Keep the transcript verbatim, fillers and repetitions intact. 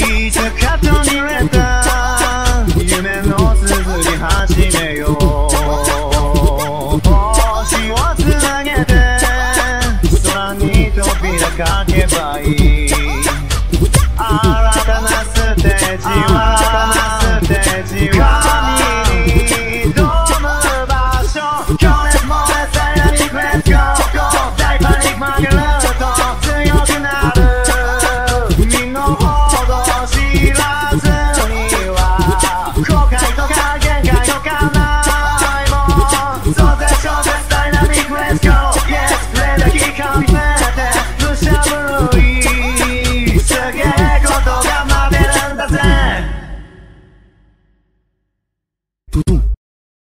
いつか途切れた夢の綴り始めよう星をつなげて空に扉かけばいい